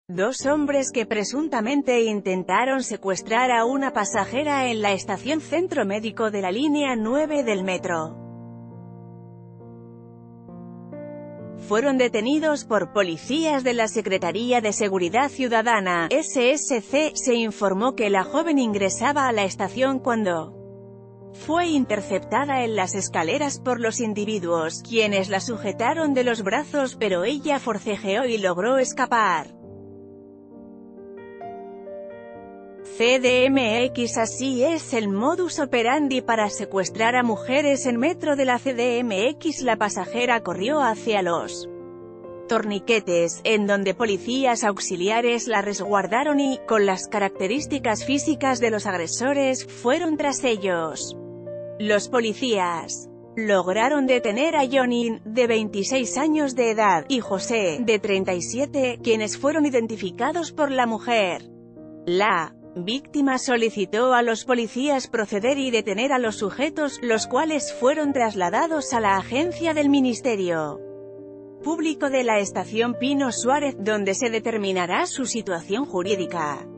Dos hombres que presuntamente intentaron secuestrar a una pasajera en la estación Centro Médico de la línea 9 del metro fueron detenidos por policías de la Secretaría de Seguridad Ciudadana, SSC. Se informó que la joven ingresaba a la estación cuando fue interceptada en las escaleras por los individuos, quienes la sujetaron de los brazos, pero ella forcejeó y logró escapar. CDMX. Así es el modus operandi para secuestrar a mujeres en metro de la CDMX. La pasajera corrió hacia los torniquetes, en donde policías auxiliares la resguardaron y, con las características físicas de los agresores, fueron tras ellos. Los policías lograron detener a Johnny, de 26 años de edad, y José, de 37, quienes fueron identificados por la mujer. La víctima solicitó a los policías proceder y detener a los sujetos, los cuales fueron trasladados a la agencia del Ministerio Público de la estación Pino Suárez, donde se determinará su situación jurídica.